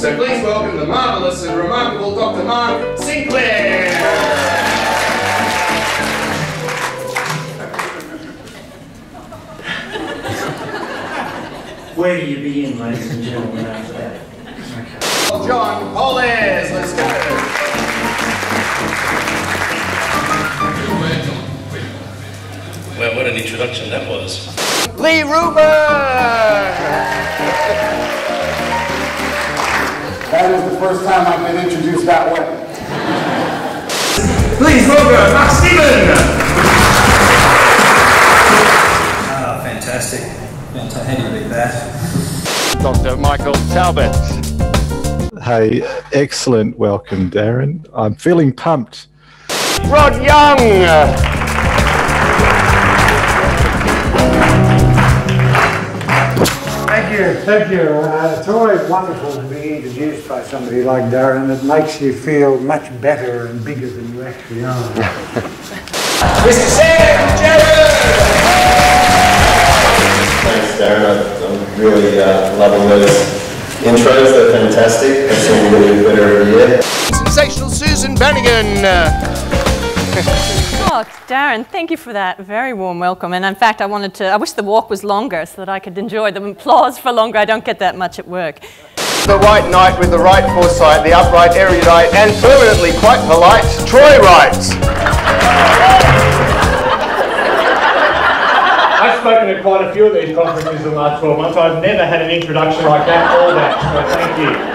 So please welcome the marvellous and remarkable Dr. Mark Sinclair. Where do you begin, ladies and gentlemen, after that? Okay. John Poles, let's go. Well, what an introduction that was. Lee Ruber. That is the first time I've been introduced that way. Please welcome Mark Stephen. Fantastic. How do you beat that? Dr. Michael Talbot. Hey, excellent welcome, Darren. I'm feeling pumped. Rod Young. Thank you. It's always wonderful to be introduced by somebody like Darren. It makes you feel much better and bigger than you actually are. Mr. Sam Jarrett. Thanks, Darren. I'm really loving those intros. They're fantastic. They seem to get better every year. Sensational Susan Bannigan. Oh, Darren, thank you for that very warm welcome. And in fact, I wish the walk was longer so that I could enjoy the applause for longer. I don't get that much at work. The right knight with the right foresight, the upright, erudite, and permanently quite polite, Troy Wright. I've spoken at quite a few of these conferences in the last 12 months. I've never had an introduction like that or that, so thank you.